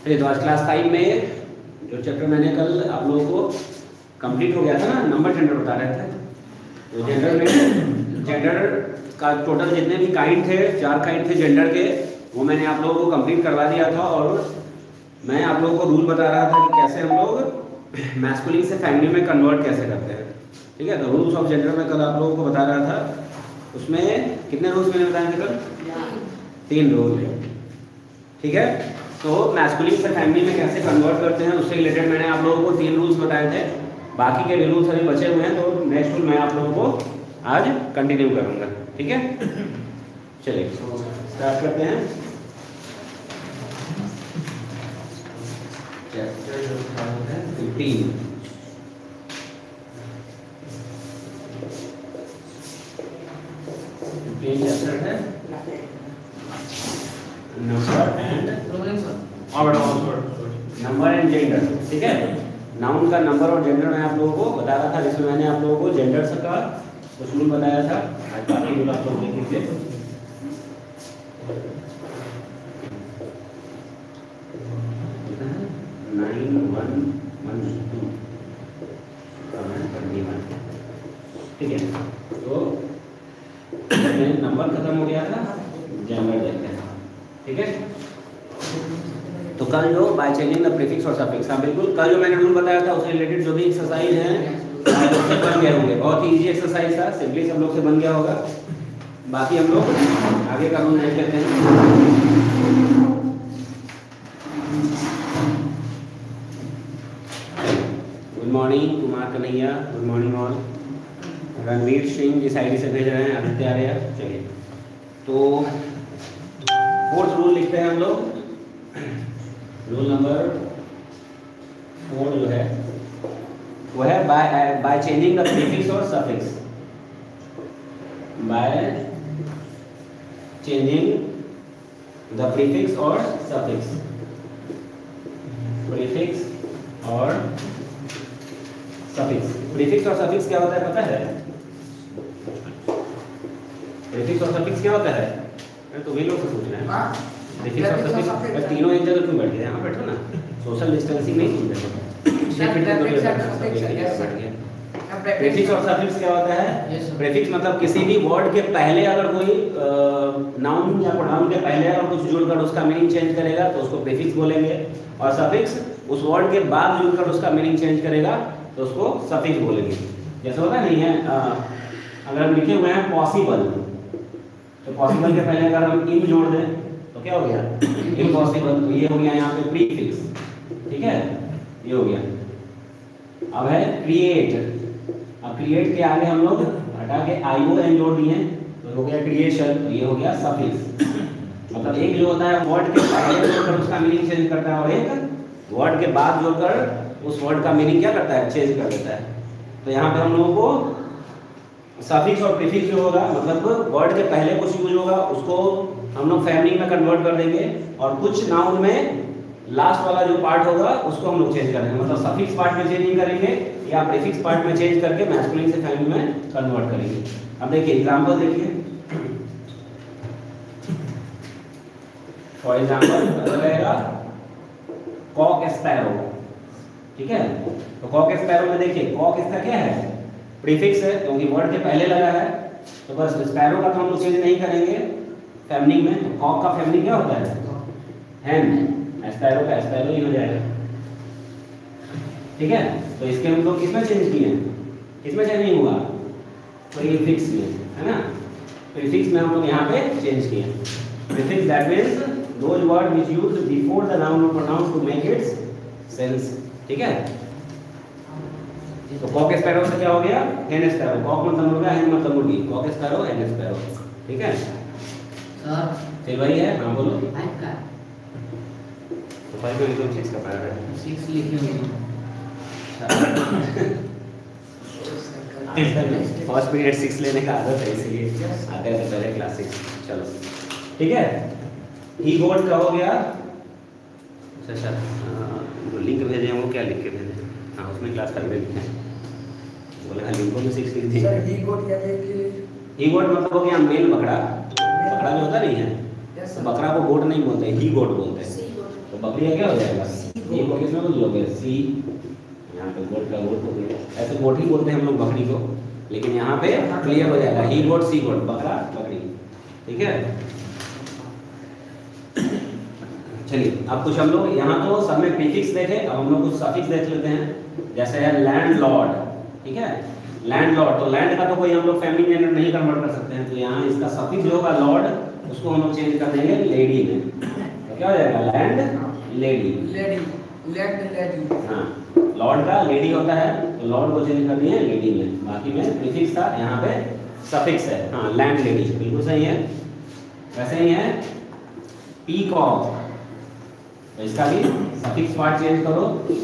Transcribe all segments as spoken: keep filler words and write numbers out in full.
चलिए, तो आज क्लास फाइव में जो चैप्टर मैंने कल आप लोगों को कंप्लीट हो गया था ना, नंबर जेंडर बता रहे थे। तो जेंडर में जेंडर का टोटल जितने भी काइंड थे, चार काइंड थे जेंडर के, वो मैंने आप लोगों को कंप्लीट करवा दिया था। और मैं आप लोगों को रूल बता रहा था कि कैसे हम लोग मैस्कुलिन से फैमिली में कन्वर्ट कैसे करते हैं। ठीक है, तो रूल्स ऑफ जेंडर में कल आप लोगों को बता रहा था। उसमें कितने रूल्स मैंने बताए थे कल? तीन रूल। ठीक है, तो मैस्कुलिन से फैमिली में कैसे कन्वर्ट करते हैं उससे रिलेटेड मैंने आप लोगों को तीन रूल्स बताए थे। बाकी के रूल्स अभी बचे हुए हैं, तो नेक्स्ट रूल मैं आप लोगों को आज कंटिन्यू करूंगा। ठीक है, चलिए स्टार्ट करते हैं। चैप्टर जो है फिफ्टीन, फिफ्टीन चैप्टर है number and number and gender. ठीक है, नाउन का नंबर और जेंडर मैं आप लोगों को बता रहा था, जिसमें मैंने आप लोगों को जेंडर का कुछ रूल बताया था। आज बाकी रूल आप लोग देखेंगे। नाइन वन वन टू ठीक है, तो नंबर खत्म हो गया था, जेंडर देखते हैं। ठीक है, तो कल जो बाय चेंजिंग द प्रीफिक्स और सफिक्स, हाँ बिल्कुल, कल जो मैंने रूल बताया था उससे रिलेटेड जो भी एक्सरसाइज हैं उससे बन गए होंगे। बहुत ही इजी एक्सरसाइज था, सिंपली सब लोग से बन गया होगा। बाकी हम लोग आगे का रूल देख लेते हैं। Good morning Kumar Kanhaiya, good morning all. Ranveer Singh जिस आईडी से भेज रहे हैं, आदित्य आर्या। चलिए, तो फोर्थ रूल लिखते हैं हम लोग। रूल नंबर फोर जो है वो है by by changing the prefix और suffix. By changing the prefix और सफिक्स। प्रीफिक्स और सफिक्स। प्रीफिक्स और सफिक्स क्या होता है पता है? प्रीफिक्स और सफिक्स क्या होता है? तो वही लोग से पूछ रहे हैं। प्रीफिक्स और सफिक्स तीनों एक जगह क्यों बैठ गए? यहाँ बैठो ना, सोशल डिस्टेंसिंग नहीं सुन रहे। प्रीफिक्स और सफिक्स क्या होता है? प्रीफिक्स मतलब किसी भी वर्ड के पहले अगर कोई नाउन या प्रोनाउन के पहले अगर कुछ जुड़कर उसका मीनिंग चेंज करेगा तो उसको प्रीफिक्स बोलेंगे। और सफिक्स उस वर्ड के बाद जुड़कर उसका मीनिंग चेंज करेगा तो उसको सफिक्स बोलेंगे। जैसे होता नहीं है, अगर हम लिखे हुए हैं पॉसिबल, तो पॉसिबल के पहले अगर हम इन जोड़ दें तो क्या हो गया? इम्पॉसिबल। तो ये हो गया यहाँ पे प्रीफिक्स। ठीक है, ये हो गया। अब है क्रिएट। अब क्रिएट के आगे हम लोग हटा के आई ओ एन जोड़ दिए तो हो गया क्रिएशन। तो ये हो गया सफिक्स। मतलब एक जो होता है वर्ड के पहले जोड़कर उसका मीनिंग चेंज करता है, और एक वर्ड के बाद जोड़कर उस वर्ड का मीनिंग क्या करता है? चेंज कर देता है। तो यहाँ पे हम लोगों को सफिक्स और प्रीफिक्स जो होगा, मतलब वर्ड के पहले कुछ यूज होगा उसको हम लोग फैमिली में कन्वर्ट कर देंगे, और कुछ नाउन में लास्ट वाला जो पार्ट होगा उसको हम लोग चेंज कर देंगे। मतलब सफिक्स पार्ट में चेंज नहीं करेंगे या प्रीफिक्स पार्ट में चेंज करके मैस्कुलिन से फैमिली में कन्वर्ट करेंगे। अब देखिए एग्जांपल देखिए। फॉर एग्जांपल रहेगा कॉक स्पैरो। ठीक है, तो कॉक स्पैरो में देखिए कॉक इसका क्या है? प्रीफिक्स है, क्योंकि वर्ड के पहले लगा है। तो बस स्पैरो का तो हम लोग चेंज नहीं करेंगे फैमिली में। तो कॉक का फैमिली क्या होता है? हैन। स्पैरो का स्पैरो ही हो जाएगा। ठीक है, तो इसके हम लोग किसमें चेंज किए? किसमें चेंज नहीं हुआ? प्रीफिक्स में, है ना। प्रीफिक्स में हम लोग यहाँ पे चेंज किए। Prefix that means those word which used before the noun और pronoun to make its sense. ठीक है, तो कॉक स्पैरो से क्या हो गया? हैन स्पैरो। कॉक मतलब हो गया, हैन मतलब मुर्गी। Cock sparrow, hen sparrow. ठीक है सर, फिर वही है। हाँ बोलो। तो फाइव में एकदम सिक्स का पाया है। सिक्स लिखे हुए फर्स्ट पीरियड सिक्स लेने का आदत है, इसलिए आते हैं पहले क्लास सिक्स। चलो ठीक है, ही गोट का हो गया। अच्छा, जो लिंक भेजे हैं वो क्या लिख के भेजे? हाँ, उसमें क्लास कर लिखे हैं। बोले हाँ, लिंकों में सिक्स लिख दी। सर ही गोट क्या लिखे? ही गोट मतलब हो गया मेल बकरा। बकरा जो होता नहीं है, तो बकरा को गोट नहीं बोलते, ही गोट बोलते हैं। तो बकरी का क्या हो जाएगा? ये को किसमें बदल लोगे? सी, यहाँ पे गोट का गोट हो गया। ऐसे गोट ही बोलते हैं हम लोग बकरी को, लेकिन यहाँ पे क्लियर हो जाएगा ही गोट सी गोट, बकरा बकरी। ठीक है, चलिए अब कुछ हम लोग यहाँ तो सब में प्रीफिक्स देखे, अब हम लोग कुछ सफिक्स देख लेते हैं। जैसे है लैंडलॉर्ड, ठीक है, लैंडलॉर्ड, तो लैंड का तो कोई हम लोग फैमिली जेंडर नहीं कन्वर्ट कर सकते हैं, तो यहाँ इसका सफिक्स जो होगा लॉर्ड, उसको हम लोग चेंज कर देंगे लेडी में। तो क्या हो जाएगा? Land lady, lady land lady. हाँ, लॉर्ड का लेडी होता है, तो लॉर्ड को चेंज कर दिए लेडी में। बाकी में प्रीफिक्स था, यहाँ पे सफिक्स है। हाँ, लैंड लेडी बिल्कुल सही है। वैसे ही है पीकॉक, तो इसका भी सफिक्स पार्ट चेंज करो,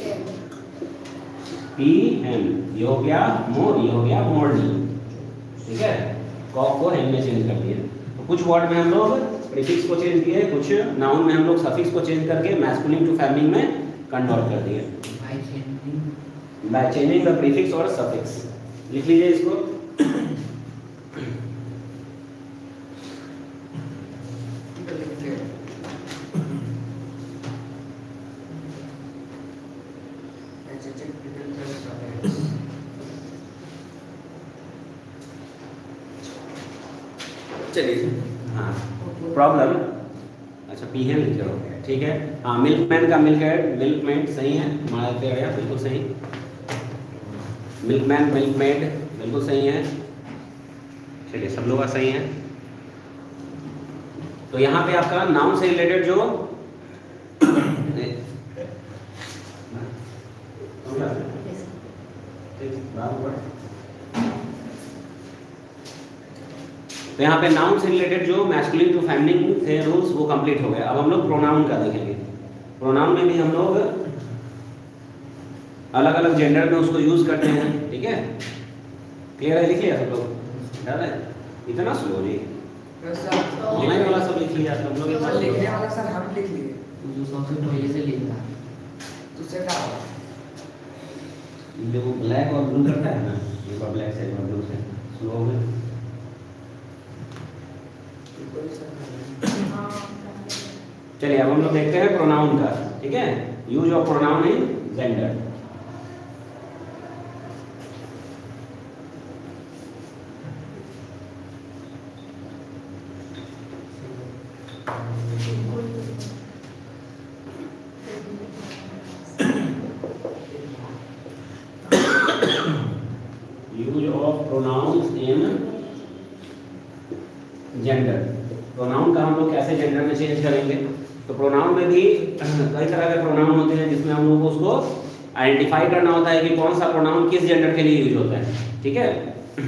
पी एम, ये हो गया मोर, ये हो गया मोरनी। ठीक है, कॉक को एम में चेंज कर दिए। तो कुछ वर्ड में हम लोग प्रीफिक्स को चेंज किए, कुछ नाउन में हम लोग सफिक्स को चेंज करके मैस्कुलिन टू फेमिनिन में कन्वर्ट कर दिए बाय चेंजिंग द प्रीफिक्स और सफिक्स। लिख लीजिए इसको। चलिए, हाँ प्रॉब्लम, अच्छा पी है लिखे हो, ठीक है। हाँ, मिल्कमैन का मिल्कमेड, मिल्कमेड सही है, हमारा गया बिल्कुल सही। मिल्कमैन मिल्कमेड बिल्कुल सही है। चलिए, सब लोग का सही है। तो यहाँ पे आपका नाउन से रिलेटेड जो तो यहाँ पे नाउन से रिलेटेड जो मैस्कुलिन टू फेमिनिन थे रूल्स, वो कंप्लीट हो गए। अब हम लोग प्रोनाउन का देखेंगे। प्रोनाउन में भी हम लोग अलग अलग जेंडर में उसको यूज करते हैं। ठीक है, क्लियर है? लिख लिया सब लोग? ज़्यादा है, इतना स्लो जी, लिखने वाला सब लिख लिया सब लोग? लिखने वाला सर हम लिख लिए, जो सबसे पहले से लिखा तो से क्या होगा? जो ब्लैक और ब्लू करता है ना, ये का ब्लैक से और ब्लू से स्लो हो गया। चलिए, अब हम लोग देखते हैं प्रोनाउन का। ठीक है, use of pronoun in gender. Use of pronouns in gender. Pronoun का हम लोग कैसे जेंडर में चेंज करेंगे? तो प्रोनाउन में भी कई तरह के प्रोनाउन होते हैं, जिसमें हम लोग को उसको आइडेंटिफाई करना होता है कि कौन सा प्रोनाउन किस जेंडर के लिए यूज होता है। ठीक है,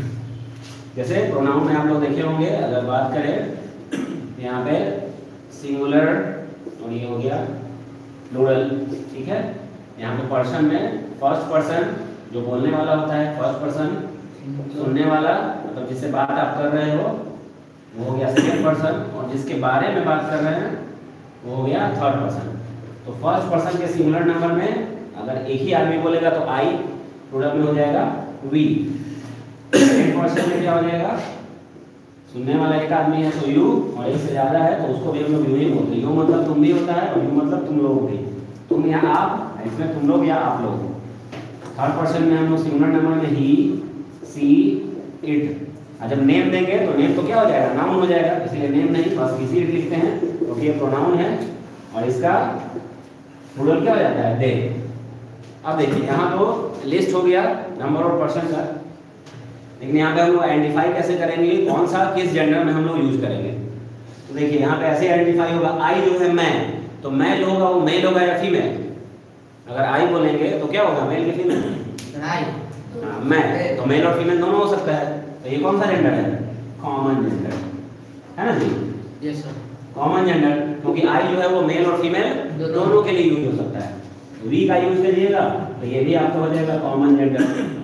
जैसे प्रोनाउन में आप लोग देखे होंगे, अगर बात करें यहाँ पे सिंगुलर और ये हो गया प्लूरल। ठीक है, यहाँ पे पर्सन में फर्स्ट पर्सन जो बोलने वाला होता है, फर्स्ट पर्सन सुनने वाला मतलब जिससे बात आप कर रहे हो वो हो गया सेकंड पर्सन, और जिसके बारे में बात कर रहे हैं वो हो गया थर्ड पर्सन। तो फर्स्ट पर्सन के सिंगुलर नंबर में अगर एक ही आदमी बोलेगा तो आई, प्लूरल में हो जाएगा वी। सेकंड पर्सन में क्या हो जाएगा? सुनने वाला एक आदमी है तो यू, और एक से ज्यादा है तो उसको भी हम लोग यू ही बोलते हैं। यू मतलब तुम भी होता है और यू मतलब तुम लोग भी। तुम या आप, इसमें तुम लोग या आप लोग। थर्ड पर्सन में हम लोग सिंगुलर नंबर में ही, सी, इट। और जब नेम देंगे तो नेम तो क्या हो जाएगा? नाउन हो जाएगा, इसलिए नेम नहीं, बस इसी इट लिखते हैं क्योंकि तो ये प्रोनाउन है और इसका प्लूरल क्या हो जाता है? दे। अब देखिए, यहाँ तो लिस्ट हो गया नंबर और पर्सन का, लेकिन यहाँ पे हम लोग आइडेंटिफाई कैसे करेंगे कौन सा किस जेंडर में हम लोग यूज करेंगे? तो देखिए, यहाँ पे ऐसे आइडेंटिफाई होगा, आई जो है मैं, तो मैं जो होगा वो मेल होगा या फीमेल? अगर आई बोलेंगे तो क्या होगा? मेल की फीमेल? आई। हाँ, मैं तो मेल और फीमेल दोनों हो सकता है। तो ये कौन सा जेंडर है? कॉमन जेंडर है ना जी? यस सर, कॉमन जेंडर, क्योंकि आई जो है वो मेल और फीमेल दोनों के लिए यूज हो सकता है। वी का यूज करिएगा तो ये भी आपको हो जाएगा कॉमन जेंडर,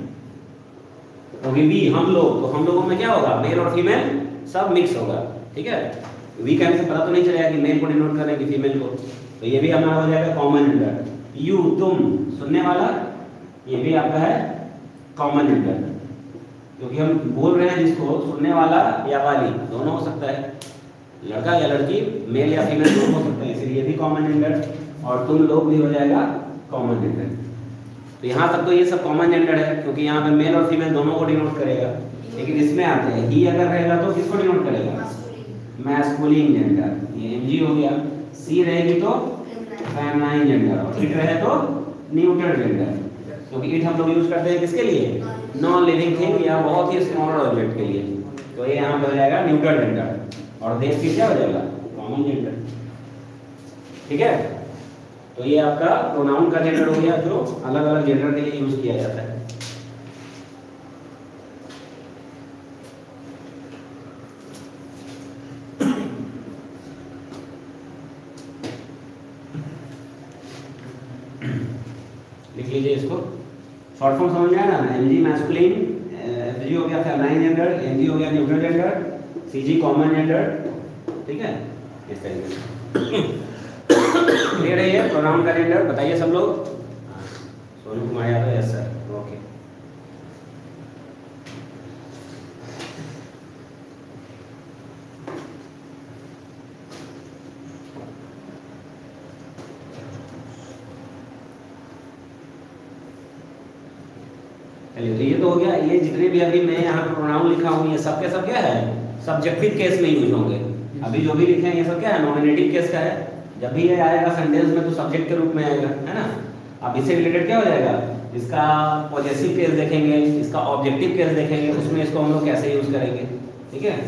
क्योंकि वी हम लोग, तो हम लोगों में क्या होगा? मेल और फीमेल सब मिक्स होगा। ठीक है, वी कहने से पता तो नहीं चलेगा कि मेल को डिनोट करें कि फीमेल को, तो ये भी हमारा हो जाएगा कॉमन जेंडर। यू तुम सुनने वाला, ये भी आपका है कॉमन जेंडर, क्योंकि हम बोल रहे हैं जिसको सुनने वाला या वाली दोनों हो सकता है, लड़का या लड़की, मेल या फीमेल दोनों हो सकता है, इसलिए ये भी कॉमन जेंडर। और तुम लोग भी हो जाएगा कॉमन जेंडर। तो यहाँ तक तो ये सब कॉमन जेंडर है, क्योंकि यहाँ पे मेल और फीमेल दोनों को डिनोट करेगा। लेकिन इसमें आते हैं ही अगर रहेगा तो किसको डिनोट करेगा? मैस्कुलिन जेंडर, ये एमजी हो गया। सी रहेगी तो फेमिनाइन जेंडर, और इट रहे तो न्यूट्रल जेंडर। क्योंकि इट हम लोग यूज करते हैं किसके लिए? नॉन लिविंग थिंग या बहुत ही स्मॉलर ऑब्जेक्ट के लिए। तो ये यहाँ पे हो जाएगा न्यूट्रल जेंडर, और देश की क्या हो जाएगा? Common gender. ठीक है, तो ये आपका प्रोनाउन का जेंडर हो गया, जो अलग अलग जेंडर के लिए यूज किया जाता है। लिख लीजिए इसको, शॉर्ट फॉर्म समझ में आया ना? एमजी मैस्कुलिन, एफजी हो गया फेमिनाइन जेंडर, एमजी हो गया neutral gender, CG common gender. ठीक है, इस तरीके से क्लियर है ये प्रोनाउन का जेंडर। बताइए सब लोग। Sonu Kumar Yadav, yes sir, okay. चलिए, तो ये तो हो गया। ये जितने भी अभी मैं यहाँ प्रोनाउन लिखा हूँ, ये सब के सब क्या है? सब्जेक्टिव केस में यूज होंगे। अभी जो भी लिखे हैं ये सब क्या है? नॉमिनेटिव केस का है। जब भी ये आएगा सेंटेंस में तो सब्जेक्ट के रूप में आएगा, है ना? अब इससे रिलेटेड क्या हो जाएगा? इसका पॉजेसिव केस देखेंगे, इसका ऑब्जेक्टिव केस देखेंगे, उसमें इसको हम लोग कैसे यूज करेंगे। ठीक है,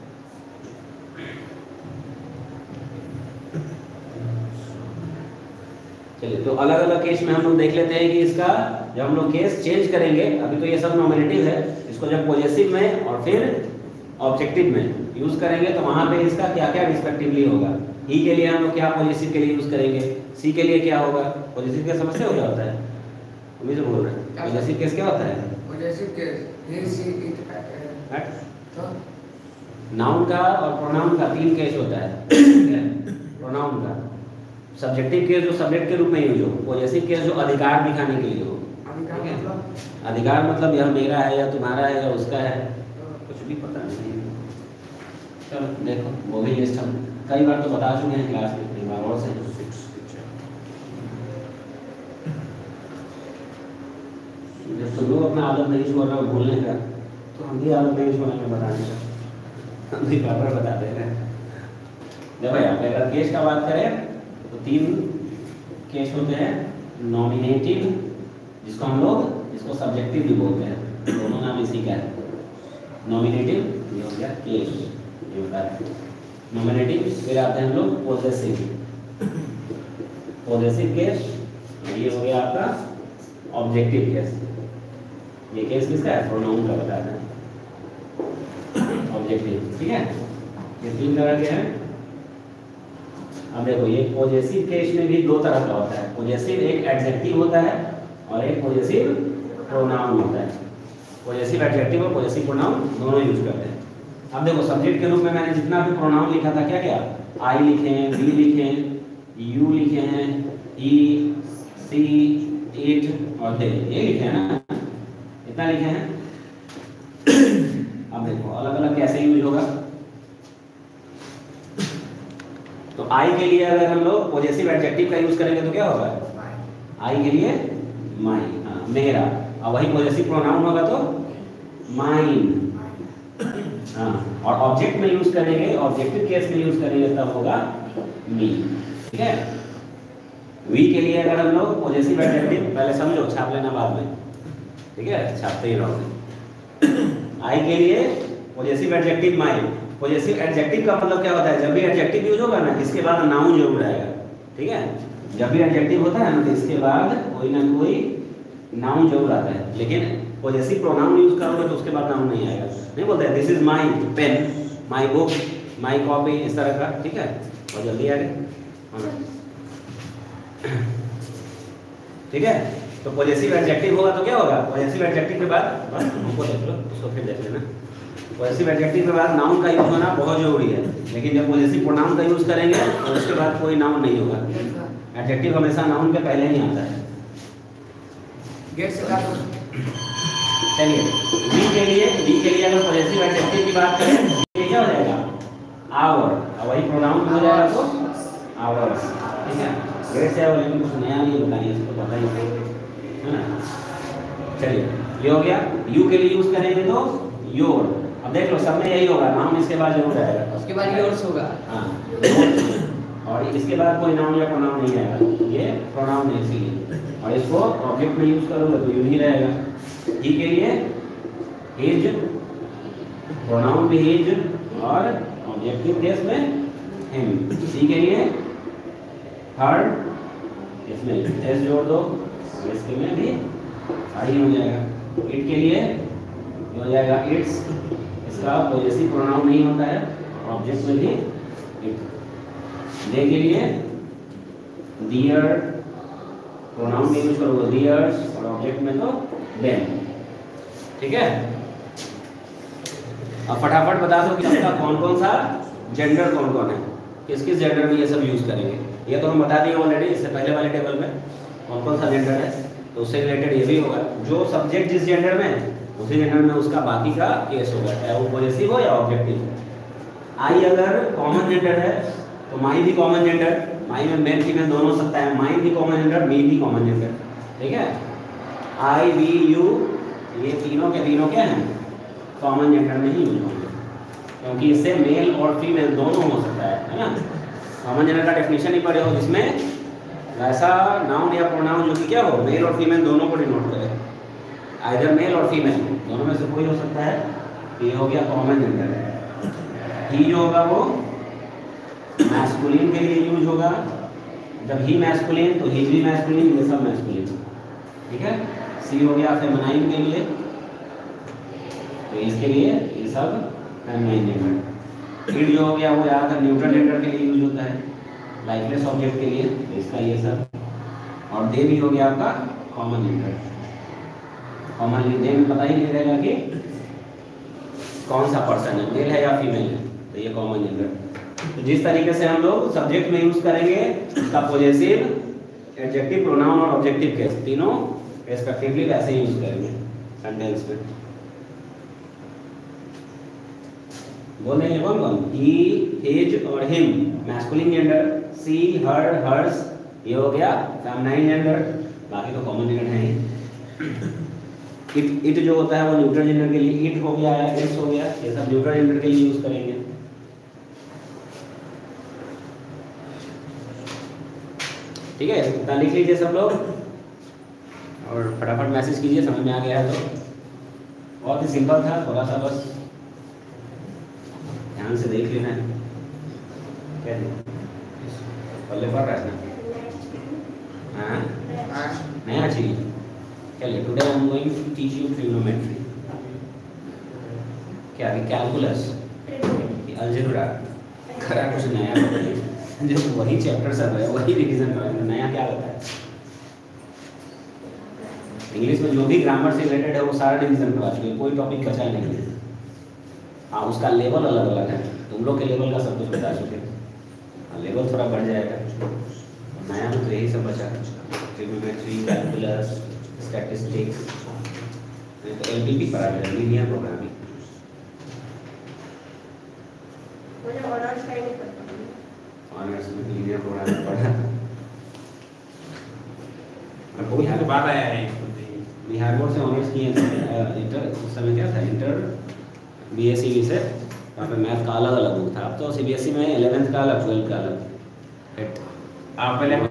चलिए, तो अलग अलग केस में हम लोग देख लेते हैं कि इसका जब हम लोग केस चेंज करेंगे, अभी तो ये सब नॉमिनेटिव है, इसको जब पॉजेसिव में और फिर ऑब्जेक्टिव में यूज करेंगे तो वहां पे इसका क्या क्या रिस्पेक्टिवली होगा। ही के लिए हम लोग क्या पॉजेसिव के लिए यूज करेंगे, सी के लिए क्या होगा। पॉजेसिव केस समझते हो क्या होता है? उम्मीद से बोल रहे हैं। पॉजेसिव केस क्या होता है? पॉजेसिव केस ही सी इट, तो नाउन का और प्रोनाउन का तीन केस होता है। प्रोनाउन का सब्जेक्टिव केस जो सब्जेक्ट के रूप में यूज हो, पॉजेसिव केस जो अधिकार दिखाने के लिए हो। अधिकार मतलब अधिकार मतलब यह मेरा है या तुम्हारा है या उसका है, कुछ भी पता नहीं। चलो देखो, वो भी लिस्ट हम कई बार तो बता चुके हैं क्लास में, कई बार और से। जब तुम लोग अपना आदत नहीं छोड़ रहे हो भूलने का, तो हम भी आदत नहीं छोड़ेंगे बताने का, हम भी बार बार बताते हैं। देखो यहाँ पे अगर केस का बात करें तो तीन केस होते हैं। नॉमिनेटिव, जिसको हम लोग इसको सब्जेक्टिव भी बोलते हैं, दोनों नाम इसी का है। नॉमिनेटिव ये हो गया केस, ये होता है नॉमिनेटिव। फिर आते हैं हम लोग पॉजेसिव, पॉजेसिव केस, ये हो गया आपका ऑब्जेक्टिव केस। ये केस किसका है? प्रोनाउन का बताते हैं, ऑब्जेक्टिव। ठीक है, ये तीन तरह के हैं। अब देखो, ये पॉजेसिव केस में भी दो तरह का होता है। पॉजेसिव एक एडजेक्टिव होता है और एक पॉजेसिव प्रोनाउन होता है। पॉजेसिव एडजेक्टिव और पॉजेसिव प्रोनाउन दोनों यूज करते हैं। अब देखो, सब्जेक्ट के रूप में मैंने जितना भी प्रोनाउन लिखा था, क्या क्या? आई लिखे हैं, वी लिखे हैं, यू लिखे हैं, ही, सी, इट और दे, ये लिखे हैं ना, इतना लिखे हैं। अब देखो अलग अलग कैसे यूज होगा। तो आई के लिए अगर हम लोग पॉजेसिव एडजेक्टिव का यूज करेंगे तो क्या होगा? आई के लिए माई, हाँ मेरा। और वही पॉजेसिव प्रोनाउन होगा तो माइन, हाँ। और ऑब्जेक्ट में यूज करेंगे, ऑब्जेक्टिव केस में यूज करेंगे तब होगा मी। ठीक है, वी के लिए अगर हम लोग पॉजेसिव एडजेक्टिव, पहले समझो, छाप लेना बाद में। ठीक है, छापते ही रहोगे। आई के लिए possessive adjective my. Possessive adjective का मतलब क्या होता है? जब भी एडजेक्टिव यूज होगा ना, इसके बाद नाउन जरूर आएगा। ठीक है, जब भी एडजेक्टिव होता है ना, तो इसके बाद कोई ना कोई नाउन जरूर आता है। लेकिन पॉजेसिव प्रोनाउन यूज करोगे तो उसके बाद नाउन नहीं आएगा। नहीं बोलते हैं this is my pen, my book, my copy, इस तरह का। ठीक है, और जल्दी आगे। ठीक है, तो पॉजेसिव एडजेक्टिव होगा तो क्या होगा? पॉजेसिव एडजेक्टिव के बाद हमको देख लो, उसको फिर देख लेना। पॉजेसिव एडजेक्टिव के बाद नाउन का यूज होना बहुत जरूरी है। लेकिन जब पॉजेसिव प्रोनाउन का यूज करेंगे तो उसके बाद कोई नाउन नहीं होगा। एडजेक्टिव हमेशा नाउन के पहले ही आता है। गेट से काटो। चलिए, वी के लिए वी के लिए अगर पॉजेसिव एडजेक्टिव की बात करें, ये क्या हो जाएगा? आवर, और वही प्रोनाउन हो जाएगा तो आवर्स, ठीक है। ग्रेड से आवर लेकिन कुछ नया नहीं बताइए, इसको पता ही है ना। चलिए ये हो गया। यू के लिए यूज करेंगे तो योर। अब देख लो सब में यही होगा, नाउन इसके बाद जरूर आएगा, उसके बाद योर्स होगा। हाँ और इसके बाद कोई नाउन या प्रोनाउन नहीं आएगा, ये प्रोनाउन है इसीलिए। और इसको ऑब्जेक्ट में यूज करोगे तो यू ही रहेगा। ही के लिए हिज, प्रोनाउन भी हिज और ऑब्जेक्टिव केस में हिम। सी के लिए हर, इसमें एस जोड़ दो, इसके में भी हर ही हो जाएगा। इट के लिए हो जाएगा इट्स, इसका पॉजेसिव प्रोनाउन नहीं होता है, ऑब्जेक्ट में भी इट। दे के लिए दियर, प्रोनाउन में यूज करोगे दियर्स और ऑब्जेक्ट में तो देम, ठीक है। अब फटाफट बता दो कि इसका कौन कौन सा जेंडर कौन कौन है, किस किस जेंडर में ये सब यूज करेंगे। ये तो हम बता दिए ऑलरेडी इससे पहले वाले टेबल में कौन कौन सा जेंडर है, तो उससे रिलेटेड ये भी होगा। जो सब्जेक्ट जिस जेंडर में उसी जेंडर में उसका बाकी का केस होगा, चाहे वो पॉजेसिव हो या ऑब्जेक्टिव। आई अगर कॉमन जेंडर है तो माई भी कॉमन जेंडर, माई में मेल फीमेल दोनों सकता है, माई भी कॉमन जेंडर, मी भी कॉमन जेंडर, ठीक है। आई वी यू ये तीनों के तीनों क्या हैं, कॉमन जेंडर में ही यूज होंगे, क्योंकि इससे मेल और फीमेल दोनों हो सकता है, है ना। कॉमन जेंडर का डेफिनेशन ही पढ़े हो जिसमें ऐसा नाउन या प्रोनाउन जो कि क्या हो, मेल और फीमेल दोनों को डिनोट करे, आइदर मेल और फीमेल दोनों में से कोई हो सकता है, ये हो गया कॉमन जेंडर। ही जो होगा वो मैस्कुलिन के लिए यूज होगा, जब ही मैस्कुलिन तो ही भी मैस्कुलिन, ये सब मैस्कुलिन, ठीक है। सी हो गया फेमिनाइन के लिए, तो इसके लिए ये सब फेमिनाइन जेंडर। इट जो हो गया वो ज़्यादातर न्यूट्रल जेंडर के लिए यूज होता है, लाइफलेस ऑब्जेक्ट के लिए, तो इसका ये सब। और दे भी हो गया आपका कॉमन जेंडर। कॉमनली दे में पता ही नहीं रहेगा कि कौन सा पर्सन है, मेल है या फीमेल है, तो ये कॉमन जेंडर। तो जिस तरीके से हम लोग सब्जेक्ट में यूज करेंगे उसका पॉजेसिव, एडजेक्टिव, प्रोनाउन और ऑब्जेक्टिव केस तीनों रेस्पेक्टिवली वैसे ही यूज करेंगे सेंटेंस में। बोल देंगे कौन कौन, ही, हिज और him masculine gender, she, her, hers ये हो गया फेमिनाइन जेंडर, बाकी तो कॉमन जेंडर है ही। इट इट जो होता है वो न्यूट्रल जेंडर के लिए इट हो गया है, इट्स हो गया, ये सब न्यूट्रल जेंडर के लिए यूज करेंगे। ठीक है, इतना लिख लीजिए सब लोग और फटाफट मैसेज कीजिए समझ में आ गया है तो। बहुत ही सिंपल था, थोड़ा सा बस ध्यान से देख लेना है। क्या पल्ले पर रहना, हाँ नया चीज। चलिए today I am going to teach you trigonometry. क्या अभी कैलकुलस, अलजेब्रा, खरा कुछ नया जो वही चैप्टर सब है वही रिवीजन करेंगे, नया क्या होता है। इंग्लिश में जो भी ग्रामर से रिलेटेड है वो सारा रिवीजन करवा चुके, कोई टॉपिक बचा नहीं है। हाँ उसका लेवल अलग अलग है, तुम लोग के लेवल का सब कुछ बता चुके, हाँ लेवल थोड़ा बढ़ जाएगा। नया में तो यही सब बचा, ट्रिग्नोमेट्री, कैलकुलस, स्टैटिस्टिक्स, तो एल पी पी पढ़ा है, लीनियर प्रोग्रामिंग। ऑनर्स में लीनियर प्रोग्रामिंग पढ़ा था। बहुत दिन बाद आया है बिहार बोर्ड से ऑनर्स किए थे। इंटर उस समय क्या था, इंटर बीएससी भी से वहाँ पे मैथ का अलग अलग बुक था। अब तो सीबीएसई में इलेवेंथ का अलग, ट्वेल्थ का अलग। आप पहले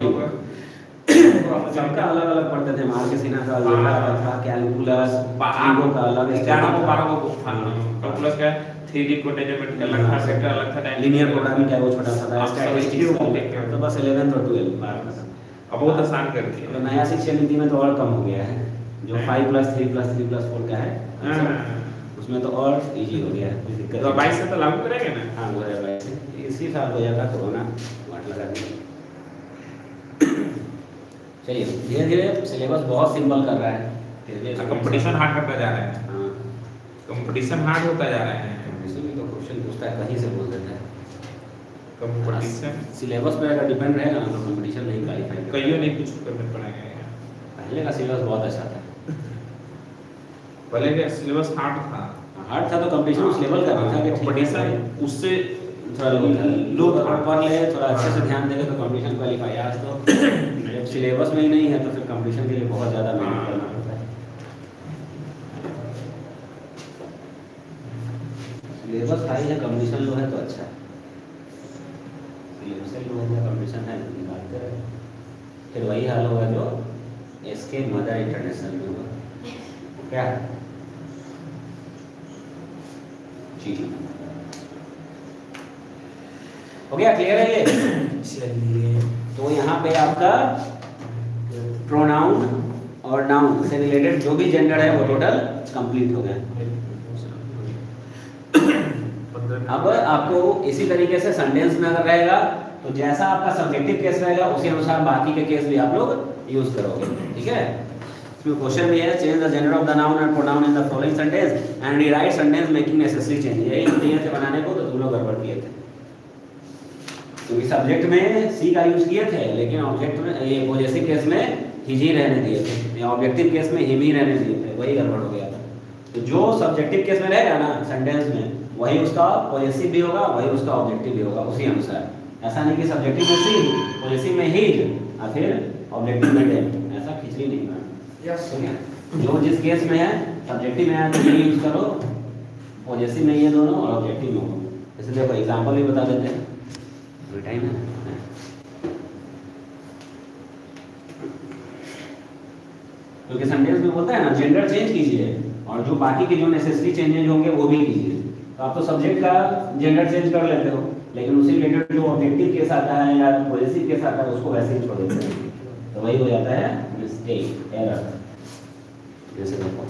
सबका अलग अलग पढ़ते थे, मार के सीना का अलग था, कैलकुलस बारह का अलग, ग्यारह को बारह को बुक था। कैलकुलस का थ्री डी कोऑर्डिनेट अलग था, सेक्टर अलग था, लीनियर प्रोग्रामिंग का वो छोटा सा था, स्टैटिस्टिक्स तो बस इलेवेंथ और ट्वेल्थ बारह का था। अब बहुत आसान कर दिया। तो नया शिक्षा नीति में तो और कम हो गया है, जो five plus three plus three plus four का है उसमें तो और इजी हो गया है, कोई दिक्कत तो बाईस से तो लागू करेंगे ना। हाँ दो हज़ार बाईस से इसी साल हो जाता कोरोना वाट लगा दिया। चलिए धीरे धीरे सिलेबस बहुत सिंपल कर रहा है, कंपटीशन हार्ड करता जा रहा है। हाँ कंपटीशन हार्ड होता जा रहा है, कंपटीशन में तो क्वेश्चन पूछता है कहीं से बोल देता है। कंपटीशन सिलेबस पे अगर डिपेंड रहेगा ना तो कंपटीशन नहीं क्वालिफाई कईयों नहीं कुछ करने पड़ेगा। पहले का सिलेबस बहुत अच्छा था, पहले का सिलेबस हार्ड था, हार्ड था तो कंपटीशन उस लेवल का नहीं था कि कंपटीशन उससे थोड़ा लूप अगर पढ़ ले, थोड़ा अच्छे से ध्यान देंगे तो कंपटीशन क्वालिफाई। आज तो जब सिलेबस में ही नहीं है तो फिर कंपटीशन के लिए बहुत ज़्यादा मेहनत करना पड़ता है। सिलेबस हाई है, कंपटीशन लो है तो अच्छा है। सिलेबस लो है, कंपटीशन है तो निकालते रहे, फिर वही हाल होगा जो एसके मदर इंटरनेशनल में होगा। क्या चीटिंग हो गया? क्लियर है ये? चलिए, तो यहाँ पे आपका प्रोनाउन और नाउन से रिलेटेड जो भी जेंडर है वो टोटल कंप्लीट हो गया। अब आपको इसी तरीके से सेंटेंस में अगर रहेगा तो जैसा आपका सब्जेक्टिव केस रहेगा उसी अनुसार बाकी के केस भी आप लोग यूज करोगे। ठीक है? इसमें क्वेश्चन भी है, change the gender of the noun and pronoun in the following sentence and rewrite sentence making necessary change. यही दिए थे बनाने को, तो तुम लोग गड़बड़ किए थे क्योंकि तो सब्जेक्ट में सी का यूज किए थे, लेकिन ऑब्जेक्ट में ये पॉजेसिव केस में हिज ही रहने दिए थे, या ऑब्जेक्टिव केस में हिम ही रहने दिए थे, वही गड़बड़ हो गया था। तो जो सब्जेक्टिव केस में रहेगा ना सेंटेंस में, वही उसका पॉजेसिव भी होगा, वही उसका ऑब्जेक्टिव भी होगा उसी अनुसार। ऐसा नहीं कि सब्जेक्टिव में सी, पॉजेसिव में हिज और फिर ऑब्जेक्टिव में डेम, ऐसा खिचड़ी नहीं करना। ठीक है? जो जिस केस में है सब्जेक्टिव में है तो ये यूज करो, पॉजेसिव में ये दोनों और ऑब्जेक्टिव में हो। जैसे देखो एग्जांपल भी बता देते हैं, कोई टाइम है? क्योंकि सेंटेंस में बोलता है ना जेंडर चेंज कीजिए और जो बाकी के जो नेसेसरी चेंजेज होंगे वो भी कीजिए। तो आप तो सब्जेक्ट का जेंडर चेंज कर लेते हो, लेकिन उसी रिलेटेड जो ऑब्जेक्टिव केस आता है या पॉजेसिव केस आता है उसको वैसे ही छोड़ देते हैं, तो वही हो जाता है मिस्टेक, एरर। जैसे देखो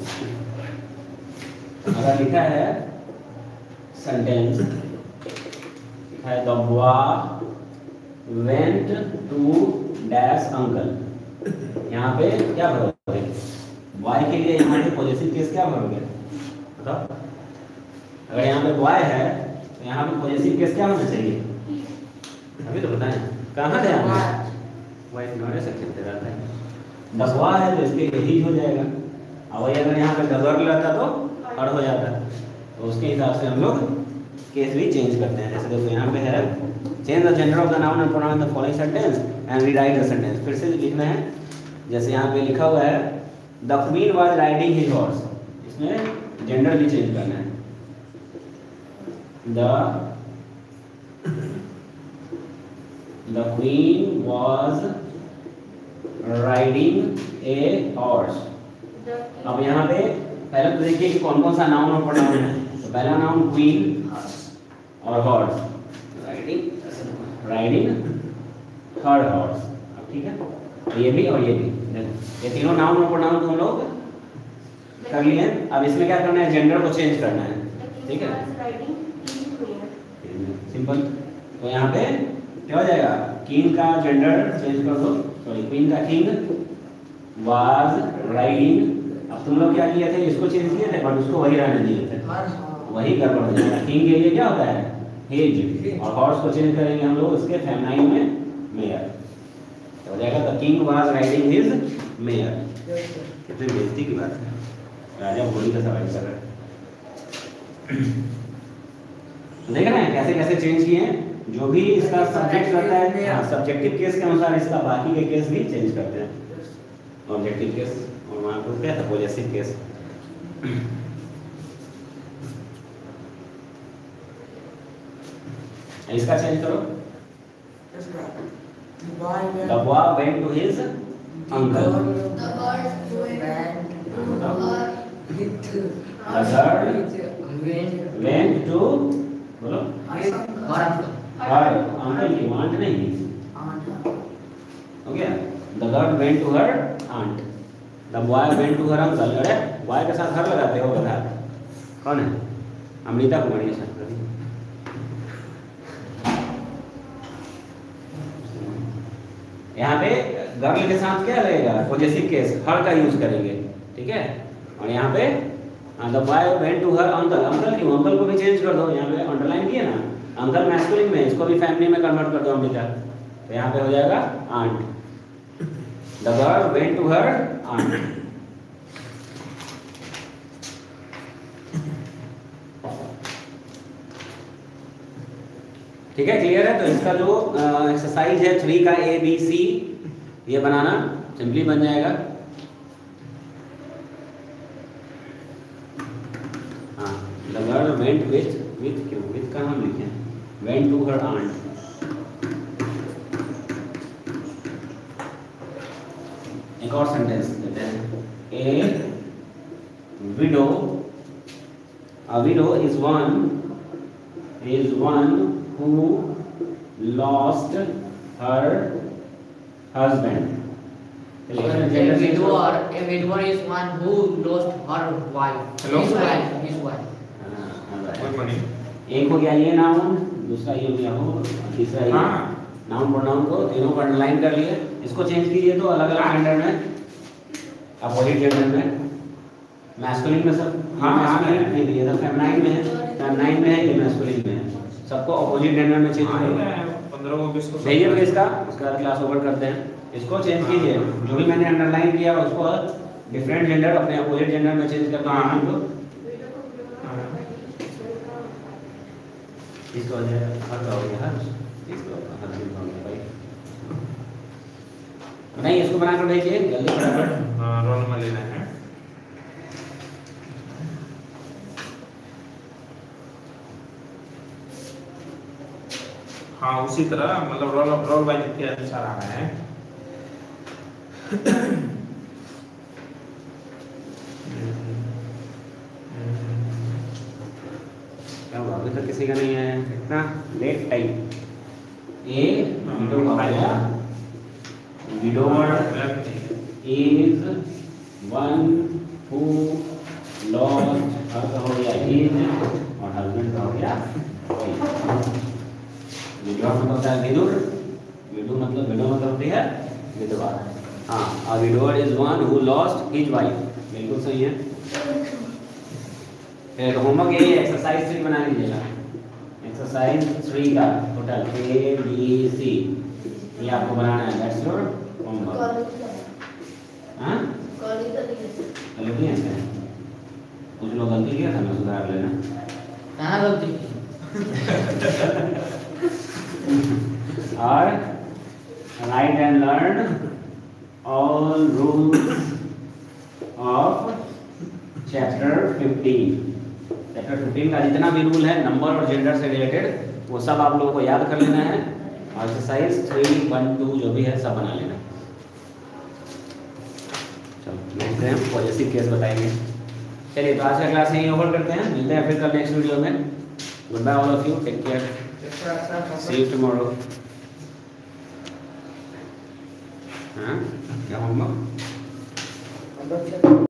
अगर लिखा है सेंटेंस, लिखा है the boy went to dash uncle, यहाँ पे क्या भरोगे? बॉय के लिए यहाँ पे पॉजेसिव केस क्या भरोगे बताओ? अगर यहाँ पे बॉय है तो यहाँ पे पॉजेसिव केस क्या होना चाहिए? अभी तो बताएं कहाँ थे आप? वही इग्नोर से खेलते रहता है। दबवा है तो इसके लिए ही हो जाएगा, और वही अगर यहाँ पे डगर रहता तो अड़ हो जाता, तो उसके हिसाब से हम लोग केस भी चेंज करते हैं। जैसे देखो यहाँ पे है change the gender of the noun and pronoun in the following sentence and rewrite the sentence. फिर से लिखना है, जैसे यहाँ पे लिखा हुआ है the queen was riding his horse, इसमें जेंडर भी चेंज करना है। The the queen was riding a horse. अब यहाँ पे पहले तो देखिए कि कौन कौन सा नाउन और प्रोनाउन है। तो पहला नाउन क्वीन और horse, riding riding her horse. अब ठीक है, तो ये भी और ये भी, देखो ये तीनों नाउन और प्रोनाउन हम लोग कर लिए। अब इसमें क्या करना है? जेंडर को चेंज करना है। ठीक है, सिंपल। तो यहाँ पे क्या हो जाएगा? किंग का जेंडर चेंज कर दो, सॉरी क्वीन का किंग वाज राइडिंग। अब तुम लोग क्या किए थे? इसको चेंज किए थे बट उसको वही रहने दिए थे, वही गड़बड़ हो जाएगा। किंग के लिए क्या होता है? हिज, और हॉर्स को चेंज करेंगे हम लोग उसके फेमिनाइन में मेयर, तो हो जाएगा the king was riding his mare. कितनी बेइज्जती की बात है, राजा घोड़ी का सवारी कर रहा है। देख रहे हैं कैसे कैसे चेंज किए हैं। जो भी इसका सब्जेक्ट रहता है सब्जेक्टिव केस के अनुसार इसका बाकी के केस भी चेंज करते हैं, ऑब्जेक्टिव केस और वहाँ पर क्या था? Possessive case. इसका चेंज करो, the boy went to his uncle, the girl went to बोलो her uncle की aunt नहीं, हो गया? the girl went to her aunt, the boy went to her uncle। अरे boy के साथ हर लगाते हो, बता कौन है? अमृता कुमारी के साथ। यहाँ पे गर्ल के साथ क्या लगेगा? पॉजेसिव केस, हर का यूज करेंगे। ठीक है, और यहाँ पे the boy went to her uncle, uncle क्यों? अंकल को भी चेंज कर दो, यहाँ पे अंडरलाइन किया ना, अंकल मैस्कुलिन में, इसको भी फैमिली में कन्वर्ट कर दो अमृता, तो यहाँ पे हो जाएगा aunt. The girl went to her aunt. ठीक है, क्लियर है। तो इसका जो एक्सरसाइज है थ्री का ए बी सी ये बनाना सिंपली बन जाएगा। हाँ, the girl went with with क्यों विथ का हम लिखे वेंट टू हर आंट। एक और सेंटेंस देते हैं, a widow, a widow is one is one who lost her husband. A widower, a widower is one who lost her wife. Hello? His wife, his wife. Good morning. एक हो गया ये noun, दूसरा ये हो गया हो, तीसरा ये हाँ। नाउन प्रोनाउन को तीनों को अंडरलाइन कर लिए। इसको चेंज कीजिए तो अलग अलग जेंडर में, अपोजिट जेंडर में, मैस्कुलिन में सब हाँ, मैस्कुलिन हाँ, में, ये तो फेमिनाइन में है, फेमिनाइन में है, ये मैस्कुलिन में है, सबको अपोजिट जेंडर में चेंज करिए। पंद्रह को बीस को भेजिए तो इसका, उसके बाद क्लास ओवर करते हैं। इसको चेंज कीजिए, जो भी मैंने अंडरलाइन किया उसको डिफरेंट जेंडर अपने अपोजिट जेंडर में चेंज करना है हमको। इसको हो जाए हर का हो गया हर, इसको हर दिन हो गया भाई। नहीं, इसको बनाकर भेजिए जल्दी फटाफट। हाँ, रोल नंबर लेना है। हाँ, उसी तरह मतलब रोल रोल बाय के अनुसार आना है। क्या हुआ, अभी तक किसी का नहीं है, इतना लेट टाइम। ए विडो हो गया, widower is one who lost, her का हो गया इज, और हस्बैंड का हो गया विडो मतलब होता है विदुर, विडो मतलब विडो मतलब होती है विधवा। हाँ, a widower is one who lost his wife, बिल्कुल सही है। फिर होमवर्क यही है, एक्सरसाइज थ्री बना लीजिएगा। एक्सरसाइज थ्री का टोटल ए बी सी ये आपको बनाना है, दैट्स योर होमवर्क। हाँ, गलती है क्या? कुछ लोग गलती किया था, मैं सुधार लेना। कहाँ गलती की? और write and learn all rules of chapter fifteen. Chapter fifteen का जितना भी रूल है नंबर और जेंडर से रिलेटेड वो सब आप लोगों को याद कर लेना है, और एक्सरसाइज थ्री वन टू जो भी है सब बना लेना। चलो देखते हैं, पॉजिटिव केस बताएंगे। चलिए, तो आज का क्लास यहीं ओवर करते हैं, मिलते हैं फिर कल नेक्स्ट वीडियो में। Good bye all of you, take care, see you tomorrow. हाँ, क्या होमवर्क?